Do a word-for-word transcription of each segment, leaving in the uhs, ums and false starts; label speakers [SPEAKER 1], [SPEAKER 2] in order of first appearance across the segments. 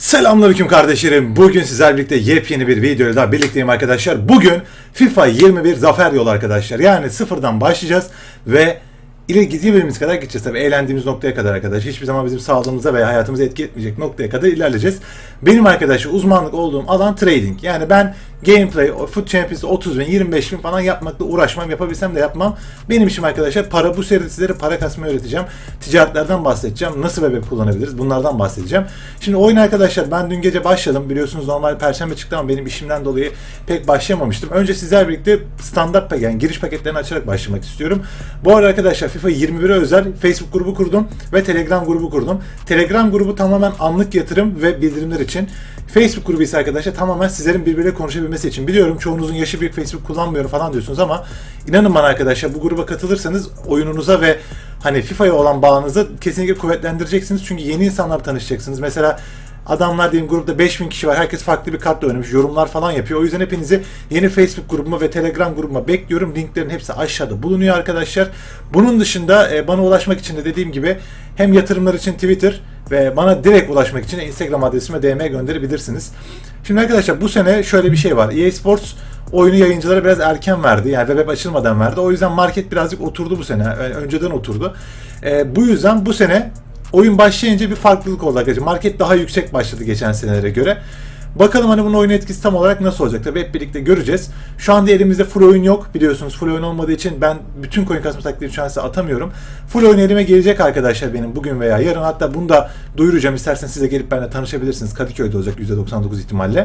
[SPEAKER 1] Selamünaleyküm kardeşlerim. Bugün sizlerle birlikte yepyeni bir videoyla daha birlikteyim arkadaşlar. Bugün FIFA yirmi bir zafer yolu arkadaşlar. Yani sıfırdan başlayacağız ve ileri gidebildiğimiz kadar gideceğiz. Tabii eğlendiğimiz noktaya kadar arkadaşlar. Hiçbir zaman bizim sağlığımıza veya hayatımıza etki etmeyecek noktaya kadar ilerleyeceğiz. Benim arkadaşlar uzmanlık olduğum alan trading. Yani ben gameplay, Foot Champions'ı otuz bin, yirmi beş bin falan yapmakla uğraşmam. Yapabilsem de yapmam. Benim işim arkadaşlar para. Bu seride sizlere para kasmayı öğreteceğim. Ticaretlerden bahsedeceğim. Nasıl web kullanabiliriz? Bunlardan bahsedeceğim. Şimdi oyun arkadaşlar ben dün gece başladım. Biliyorsunuz normal perşembe çıktı ama benim işimden dolayı pek başlayamamıştım. Önce sizlerle birlikte standart paket yani giriş paketlerini açarak başlamak istiyorum. Bu arada arkadaşlar FIFA yirmi bire özel Facebook grubu kurdum ve Telegram grubu kurdum. Telegram grubu tamamen anlık yatırım ve bildirimler için. Facebook grubu ise arkadaşlar tamamen sizlerin birbiriyle konuşabilmesi için. Biliyorum çoğunuzun yaşı büyük, Facebook kullanmıyorum falan diyorsunuz ama inanın bana arkadaşlar bu gruba katılırsanız oyununuza ve hani FIFA'ya olan bağınızı kesinlikle kuvvetlendireceksiniz. Çünkü yeni insanlarla tanışacaksınız. Mesela adamlar diyeyim grupta beş bin kişi var. Herkes farklı bir kartla oynamış. Yorumlar falan yapıyor. O yüzden hepinizi yeni Facebook grubuma ve Telegram grubuma bekliyorum. Linklerin hepsi aşağıda bulunuyor arkadaşlar. Bunun dışında e, bana ulaşmak için de dediğim gibi hem yatırımlar için Twitter ve bana direkt ulaşmak için Instagram adresime D M gönderebilirsiniz. Şimdi arkadaşlar bu sene şöyle bir şey var. E A Sports oyunu yayıncılara biraz erken verdi. Yani web açılmadan verdi. O yüzden market birazcık oturdu bu sene. Yani önceden oturdu. E, bu yüzden bu sene oyun başlayınca bir farklılık oldu arkadaşlar. Market daha yüksek başladı geçen senelere göre. Bakalım hani bunun oyun etkisi tam olarak nasıl olacak? Tabii hep birlikte göreceğiz. Şu anda elimizde full oyun yok biliyorsunuz. Full oyun olmadığı için ben bütün coin kasma taktiklerini şu an size atamıyorum. Full oyun elime gelecek arkadaşlar benim bugün veya yarın. Hatta bunu da duyuracağım. İsterseniz siz de gelip benimle tanışabilirsiniz. Kadıköy'de olacak yüzde doksan dokuz ihtimalle.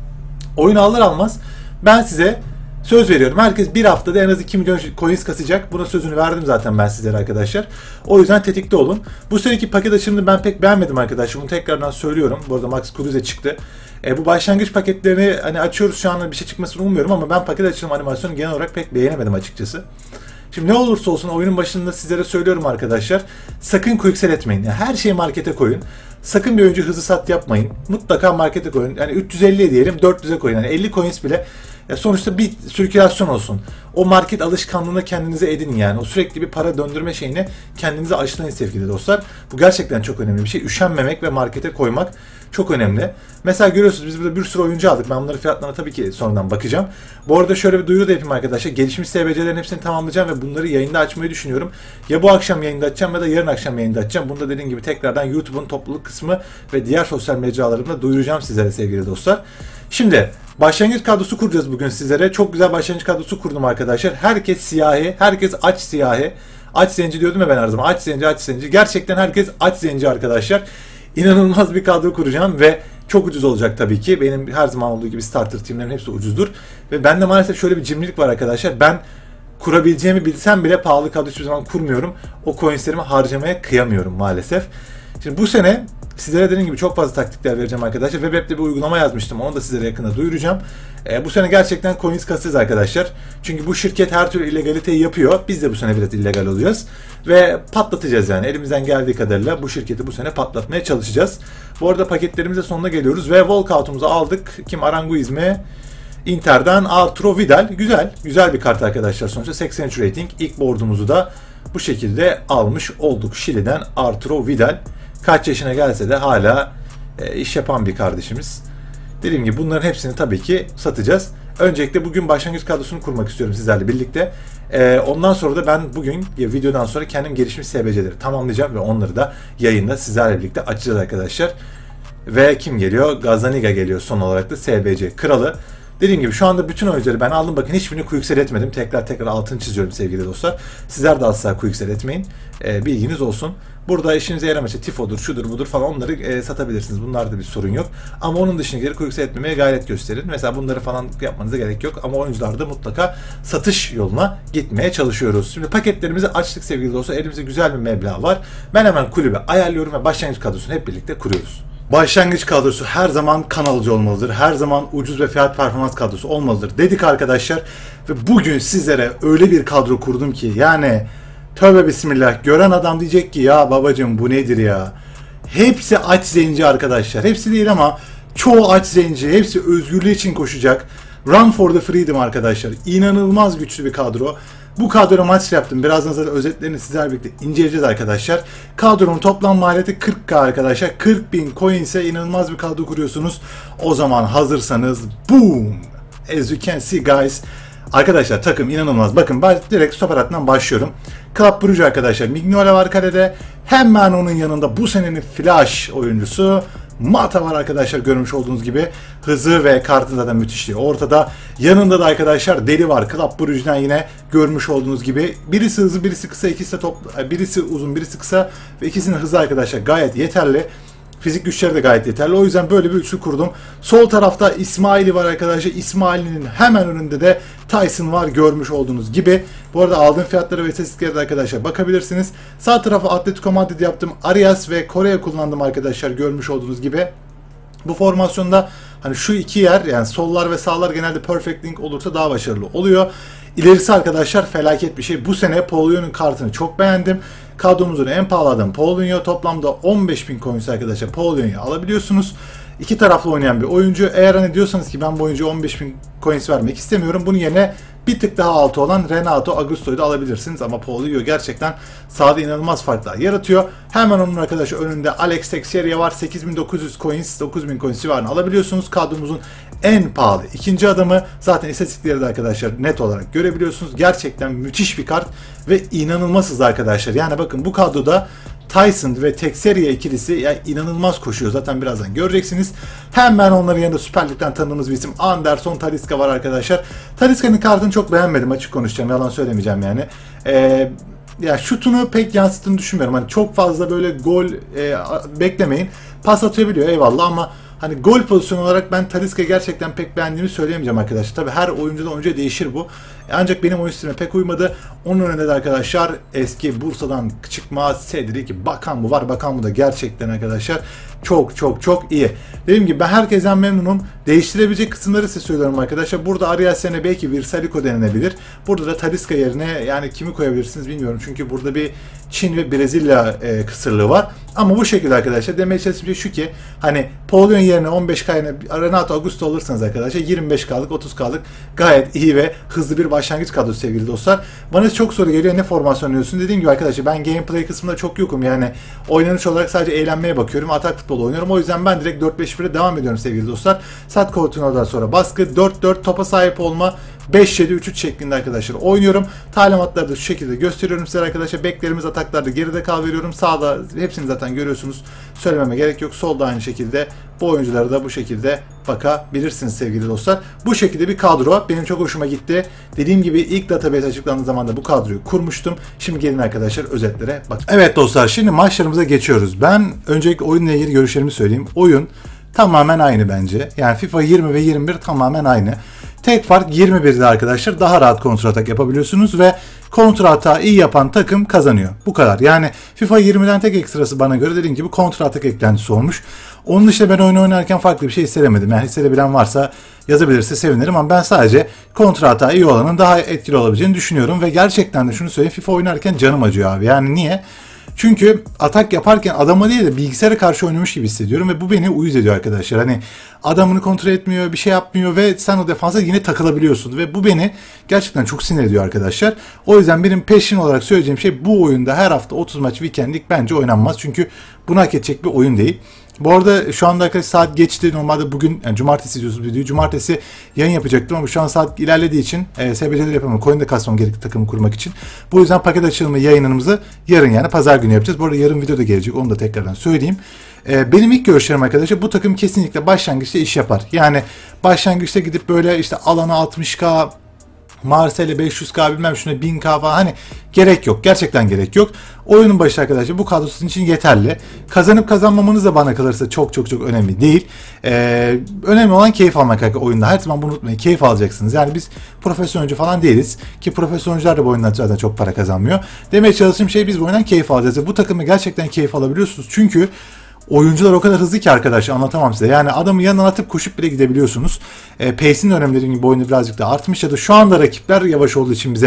[SPEAKER 1] Oyunu alır almaz ben size söz veriyorum. Herkes bir haftada en az iki milyon coins kasacak. Buna sözünü verdim zaten ben sizlere arkadaşlar. O yüzden tetikte olun. Bu seneki paket açılımını ben pek beğenmedim arkadaşlar. Bunu tekrardan söylüyorum. Bu arada Max Kruse çıktı. E, bu başlangıç paketlerini hani açıyoruz şu anda bir şey çıkmasını umuyorum ama ben paket açılım animasyonu genel olarak pek beğenemedim açıkçası. Şimdi ne olursa olsun oyunun başında sizlere söylüyorum arkadaşlar. Sakın quicksell etmeyin. Yani her şeyi markete koyun. Sakın bir önce hızlı sat yapmayın. Mutlaka markete koyun. Yani üç yüz elli diyelim dört yüze koyun. Yani elli coins bile ya sonuçta bir sirkülasyon olsun. O market alışkanlığına kendinize edinin yani. O sürekli bir para döndürme şeyine kendinize aşılayın sevgili dostlar. Bu gerçekten çok önemli bir şey. Üşenmemek ve markete koymak çok önemli. Mesela görüyorsunuz biz burada bir sürü oyuncu aldık. Ben bunların fiyatlarına tabii ki sonradan bakacağım. Bu arada şöyle bir duyuru da yapayım arkadaşlar. Gelişmiş S B C'lerin hepsini tamamlayacağım ve bunları yayında açmayı düşünüyorum. Ya bu akşam yayında açacağım ya da yarın akşam yayında açacağım. Bunu da dediğim gibi tekrardan YouTube'un topluluk kısmı ve diğer sosyal mecralarımda duyuracağım sizlere sevgili dostlar. Şimdi başlangıç kadrosu kuracağız bugün sizlere. Çok güzel başlangıç kadrosu kurdum arkadaşlar. Herkes siyahi, herkes aç siyahi. Aç zenci diyordum ya ben her zaman. Aç zenci, aç zenci. Gerçekten herkes aç zenci arkadaşlar. İnanılmaz bir kadro kuracağım ve çok ucuz olacak tabii ki. Benim her zaman olduğu gibi starter teamlerin hepsi ucuzdur. Ve bende maalesef şöyle bir cimrilik var arkadaşlar. Ben kurabileceğimi bilsem bile pahalı kadro hiçbir zaman kurmuyorum. O coinslerimi harcamaya kıyamıyorum maalesef. Şimdi bu sene sizlere dediğim gibi çok fazla taktikler vereceğim arkadaşlar. Web bir uygulama yazmıştım. Onu da sizlere yakında duyuracağım. E, bu sene gerçekten coins kasacağız arkadaşlar. Çünkü bu şirket her türlü illegaliteyi yapıyor. Biz de bu sene biraz illegal olacağız. Ve patlatacağız yani. Elimizden geldiği kadarıyla bu şirketi bu sene patlatmaya çalışacağız. Bu arada paketlerimize sonuna geliyoruz. Ve walkout'umuzu aldık. Kim? Aranguiz mi? Inter'den Arturo Vidal. Güzel. Güzel bir kart arkadaşlar. Sonuçta seksen üç rating. İlk board'umuzu da bu şekilde almış olduk. Şili'den Arturo Vidal. Kaç yaşına gelse de hala e, iş yapan bir kardeşimiz. Dediğim gibi bunların hepsini tabii ki satacağız. Öncelikle bugün başlangıç kadrosunu kurmak istiyorum sizlerle birlikte. E, ondan sonra da ben bugün ya, videodan sonra kendim gelişmiş S B C'leri tamamlayacağım ve onları da yayında sizlerle birlikte açacağız arkadaşlar. Ve kim geliyor? Gazzaniga geliyor son olarak da S B C kralı. Dediğim gibi şu anda bütün oyuncuları ben aldım. Bakın hiçbirini quicksell etmedim. Tekrar tekrar altını çiziyorum sevgili dostlar. Sizler de asla quicksell etmeyin. E, bilginiz olsun. Burada işinize yaramayacak tifodur, şudur budur falan onları e, satabilirsiniz. Bunlarda bir sorun yok. Ama onun dışındakileri quicksell etmemeye gayret gösterin. Mesela bunları falan yapmanıza gerek yok. Ama oyuncularda mutlaka satış yoluna gitmeye çalışıyoruz. Şimdi paketlerimizi açtık sevgili dostlar. Elimizde güzel bir meblağ var. Ben hemen kulübe ayarlıyorum ve başlangıç kadrosunu hep birlikte kuruyoruz. Başlangıç kadrosu her zaman kan alıcı olmalıdır. Her zaman ucuz ve fiyat performans kadrosu olmalıdır dedik arkadaşlar. Ve bugün sizlere öyle bir kadro kurdum ki yani tövbe bismillah gören adam diyecek ki ya babacım bu nedir ya. Hepsi aç zenci arkadaşlar. Hepsi değil ama çoğu aç zenci. Hepsi özgürlüğü için koşacak. Run for the freedom arkadaşlar. İnanılmaz güçlü bir kadro. Bu kadro maç yaptım. Birazdan zaten özetlerini sizlerle birlikte inceleyeceğiz arkadaşlar. Kadronun toplam maliyeti kırk bin arkadaşlar. kırk bin coin ise inanılmaz bir kadro kuruyorsunuz. O zaman hazırsanız boom! As you can see guys. Arkadaşlar takım inanılmaz. Bakın ben direkt stoper hattından başlıyorum. Club Brugge arkadaşlar. Mignola var kalede. Hemen onun yanında bu senenin flash oyuncusu Mata var arkadaşlar, görmüş olduğunuz gibi. Hızı ve kartında da müthişliği ortada. Yanında da arkadaşlar Deli var. Club Brugge'den yine görmüş olduğunuz gibi. Birisi hızlı, birisi kısa, ikisi de top, birisi uzun, birisi kısa ve ikisinin hızı arkadaşlar gayet yeterli. Fizik güçleri de gayet yeterli. O yüzden böyle bir üçlü kurdum. Sol tarafta İsmail'i var arkadaşlar. İsmail'in hemen önünde de Tyson var, görmüş olduğunuz gibi. Bu arada aldığım fiyatları ve istatistiklere de arkadaşlar bakabilirsiniz. Sağ tarafa Atletico Madrid yaptım. Arias ve Kore'ye kullandım arkadaşlar, görmüş olduğunuz gibi. Bu formasyonda hani şu iki yer, yani sollar ve sağlar genelde perfect link olursa daha başarılı oluyor. İlerisi arkadaşlar felaket bir şey. Bu sene Paulinho'nun kartını çok beğendim. Kadromuzun en pahalı adamı Paulinho. Toplamda on beş bin coins arkadaşlar Paulinho'yu alabiliyorsunuz. İki taraflı oynayan bir oyuncu. Eğer hani diyorsanız ki ben bu oyuncuya on beş bin coins vermek istemiyorum, bunun yerine bir tık daha altı olan Renato Augusto'yu da alabilirsiniz. Ama Paulinho gerçekten sahada inanılmaz farklar yaratıyor. Hemen onun arkadaşı önünde Alex Teixeira var. sekiz bin dokuz yüz coins, dokuz bin coins civarını alabiliyorsunuz. Kadromuzun en pahalı ikinci adamı. Zaten istatistikleri de arkadaşlar net olarak görebiliyorsunuz. Gerçekten müthiş bir kart ve inanılmaz hızlı arkadaşlar. Yani bakın bu kadroda Tyson ve Teixeira ikilisi ya inanılmaz koşuyor. Zaten birazdan göreceksiniz. Hemen onların yanında Süper Lig'den tanıdığımız bir isim Anderson Talisca var arkadaşlar. Talisca'nın kartını çok beğenmedim, açık konuşacağım. Yalan söylemeyeceğim yani. Eee Ya şutunu pek yansıttığını düşünmüyorum. Hani çok fazla böyle gol e, beklemeyin. Pas atabiliyor eyvallah ama hani gol pozisyonu olarak ben Talisca gerçekten pek beğendiğimi söyleyemeyeceğim arkadaşlar. Tabi her oyuncudan oyuncuya değişir bu. Ancak benim oyun stiline pek uymadı. Onun önünde de arkadaşlar eski Bursa'dan çıkma Cedric Bakan var. Bakan da gerçekten arkadaşlar çok çok çok iyi. Dediğim gibi ben herkesten memnunum. Değiştirebilecek kısımları size söylüyorum arkadaşlar. Burada Arias yerine belki Virsaliko denenebilir. Burada da Talisca yerine yani kimi koyabilirsiniz bilmiyorum. Çünkü burada bir Çin ve Brezilya e, kısırlığı var. Ama bu şekilde arkadaşlar demeye çalıştığım şey şu ki hani Paulinho yerine on beş K yerine Renato Augusto alırsanız arkadaşlar yirmi beş K'lık otuz K'lık gayet iyi ve hızlı bir başlangıç kadrosu sevgili dostlar. Bana çok soru geliyor, ne formasyon oynuyorsun? Dediğim gibi arkadaşlar ben gameplay kısmında çok yokum. Yani oynanış olarak sadece eğlenmeye bakıyorum. Atak futbolu oynuyorum. O yüzden ben direkt dört beş bir'e devam ediyorum sevgili dostlar. Sat Coutinho'dan sonra baskı, dört dört topa sahip olma, beş yedi üç üç şeklinde arkadaşlar oynuyorum. Talimatları da şu şekilde gösteriyorum size arkadaşlar. Beklerimiz ataklarda geride kal veriyorum. Sağda hepsini zaten görüyorsunuz. Söylememe gerek yok. Solda aynı şekilde. Bu oyunculara da bu şekilde bakabilirsiniz sevgili dostlar. Bu şekilde bir kadro. Benim çok hoşuma gitti. Dediğim gibi ilk database açıklandığı zaman da bu kadroyu kurmuştum. Şimdi gelin arkadaşlar özetlere bak. Evet dostlar, şimdi maçlarımıza geçiyoruz. Ben öncelikle oyunla ilgili görüşlerimi söyleyeyim. Oyun tamamen aynı bence. Yani FIFA yirmi ve yirmi bir tamamen aynı. Tek fark yirmi bir'de arkadaşlar daha rahat kontra atak yapabiliyorsunuz ve kontra atağı iyi yapan takım kazanıyor. Bu kadar. Yani FIFA yirmiden tek ekstrası bana göre dediğim gibi kontra atak eklentisi olmuş. Onun dışında ben oyunu oynarken farklı bir şey hissedemedim. Yani hissedebilen varsa yazabilirse sevinirim ama ben sadece kontra atağı iyi olanın daha etkili olabileceğini düşünüyorum ve gerçekten de şunu söyleyeyim, FIFA oynarken canım acıyor abi. Yani niye? Çünkü atak yaparken adama değil de bilgisayara karşı oynamış gibi hissediyorum ve bu beni uyuz ediyor arkadaşlar. Hani adamını kontrol etmiyor, bir şey yapmıyor ve sen o defansa yine takılabiliyorsun ve bu beni gerçekten çok sinir ediyor arkadaşlar. O yüzden benim peşin olarak söyleyeceğim şey, bu oyunda her hafta otuz maç weekendlik bence oynanmaz. Çünkü bunu hak edecek bir oyun değil. Bu arada şu anda arkadaşlar saat geçti. Normalde bugün yani cumartesi izliyorsunuz videoyu. Cumartesi yayın yapacaktım ama şu an saat ilerlediği için e, S B C'leri yapamam. Coin de kasmam gerekli takımı kurmak için. Bu yüzden paket açılımı yayınımızı yarın, yani pazar günü yapacağız. Bu arada yarın video da gelecek. Onu da tekrardan söyleyeyim. E, benim ilk görüşlerim arkadaşlar, bu takım kesinlikle başlangıçta iş yapar. Yani başlangıçta gidip böyle işte alana altmış K, Marseille beş yüz K, bilmem şuna bin K falan, hani gerek yok. Gerçekten gerek yok. Oyunun başı arkadaşlar bu kadro sizin için yeterli. Kazanıp kazanmamanız da bana kalırsa çok çok çok önemli değil. Ee, önemli olan keyif almak arkadaşlar oyunda. Her zaman bunu unutmayın. Keyif alacaksınız. Yani biz profesyonelci falan değiliz. Ki profesyonelciler de bu oyundan zaten çok para kazanmıyor. Demeye çalıştığım şey, biz bu oyundan keyif alacağız. Bu takımı gerçekten keyif alabiliyorsunuz. Çünkü oyuncular o kadar hızlı ki arkadaşlar, anlatamam size. Yani adamı yanına atıp koşup bile gidebiliyorsunuz. E, Pace'in önemli, dediğim gibi oyunda birazcık da artmış ya da şu anda rakipler yavaş olduğu için bize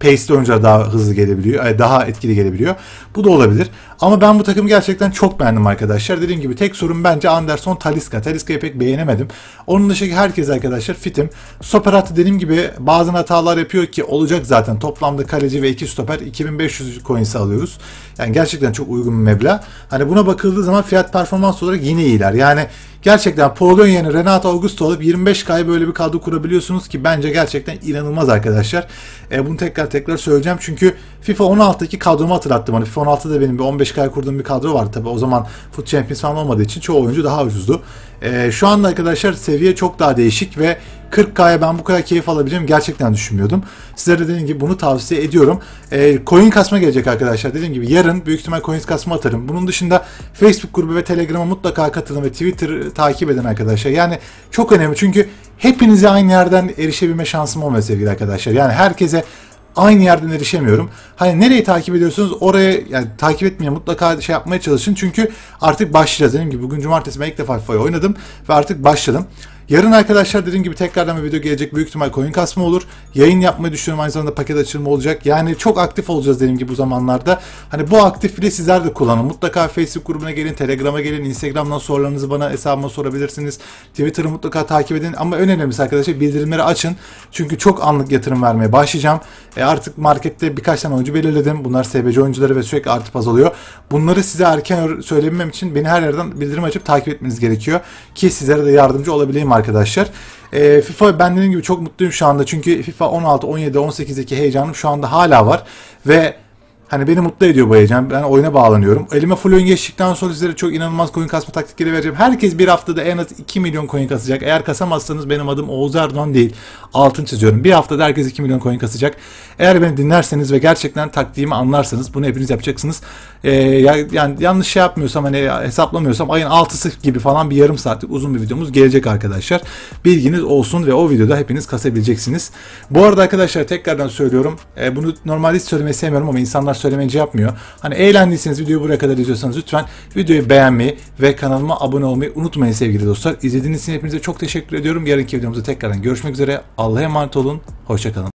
[SPEAKER 1] pace'li oyuncular daha hızlı gelebiliyor, daha etkili gelebiliyor. Bu da olabilir. Ama ben bu takımı gerçekten çok beğendim arkadaşlar. Dediğim gibi tek sorun bence Anderson, Talisca. Talisca'yı pek beğenemedim. Onun dışındaki herkes arkadaşlar fitim. Stoper hattı dediğim gibi bazı hatalar yapıyor ki olacak zaten. Toplamda kaleci ve iki stoper iki bin beş yüz coins alıyoruz. Yani gerçekten çok uygun bir meblağ. Hani buna bakıldığı zaman fiyat performans olarak yine iyiler. Yani gerçekten Paul'un yerine Renato Augusto alıp yirmi beş K'ya böyle bir kadro kurabiliyorsunuz ki bence gerçekten inanılmaz arkadaşlar. E, bunu tekrar tekrar söyleyeceğim çünkü FIFA on altıdaki kadromu hatırlattım. Hani FIFA on altıda benim bir on beş K'ya kurduğum bir kadro vardı tabi. O zaman Foot Champions falan olmadığı için çoğu oyuncu daha ucuzdu. E, şu anda arkadaşlar seviye çok daha değişik ve kırk K'ya ben bu kadar keyif alabileceğimi gerçekten düşünmüyordum. Sizlere de dediğim gibi bunu tavsiye ediyorum. E, coin kasma gelecek arkadaşlar. Dediğim gibi yarın büyük ihtimal coin kasma atarım. Bunun dışında Facebook grubu ve Telegram'a mutlaka katılın ve Twitter takip edin arkadaşlar. Yani çok önemli çünkü hepinize aynı yerden erişebilme şansım olmuyor sevgili arkadaşlar. Yani herkese aynı yerden erişemiyorum. Hani nereyi takip ediyorsunuz oraya yani takip etmeye mutlaka şey yapmaya çalışın. Çünkü artık başlayacağız. Dediğim gibi bugün cumartesi ben ilk defa FIFA'yı oynadım ve artık başladım. Yarın arkadaşlar dediğim gibi tekrardan bir video gelecek. Büyük ihtimal coin kasma olur. Yayın yapmayı düşünüyorum. Aynı zamanda paket açılımı olacak. Yani çok aktif olacağız dediğim gibi bu zamanlarda. Hani bu aktifliği sizler de kullanın. Mutlaka Facebook grubuna gelin, Telegram'a gelin, Instagram'dan sorularınızı bana hesabıma sorabilirsiniz. Twitter'ı mutlaka takip edin. Ama en önemlisi arkadaşlar bildirimleri açın. Çünkü çok anlık yatırım vermeye başlayacağım. E artık markette birkaç tane oyuncu belirledim. Bunlar S B C oyuncuları ve sürekli artıp azalıyor. Bunları size erken söylemem için beni her yerden bildirim açıp takip etmeniz gerekiyor. Ki sizlere de yardımcı olabileyim arkadaşlar. E, FIFA ben dediğim gibi çok mutluyum şu anda. Çünkü FIFA on altı, on yedi, on sekizdeki heyecanım şu anda hala var. Ve hani beni mutlu ediyor bu heyecan. Ben oyuna bağlanıyorum. Elime full oyun geçtikten sonra sizlere çok inanılmaz coin kasma taktikleri vereceğim. Herkes bir haftada en az iki milyon coin kasacak. Eğer kasamazsanız benim adım Oğuz Erdoğan değil. Altın çiziyorum. Bir haftada herkes iki milyon coin kasacak. Eğer beni dinlerseniz ve gerçekten taktiğimi anlarsanız bunu hepiniz yapacaksınız. Ee, yani yanlış şey yapmıyorsam hani hesaplamıyorsam ayın altısı gibi falan bir yarım saatlik uzun bir videomuz gelecek arkadaşlar. Bilginiz olsun ve o videoda hepiniz kasabileceksiniz. Bu arada arkadaşlar tekrardan söylüyorum. E, bunu normalde hiç söylemeyi sevmiyorum ama insanlar söylemeyince yapmıyor. Hani eğlendiyseniz videoyu buraya kadar izliyorsanız lütfen videoyu beğenmeyi ve kanalıma abone olmayı unutmayın sevgili dostlar. İzlediğiniz için hepinize çok teşekkür ediyorum. Yarınki videomuzda tekrardan görüşmek üzere. Allah'a emanet olun. Hoşça kalın.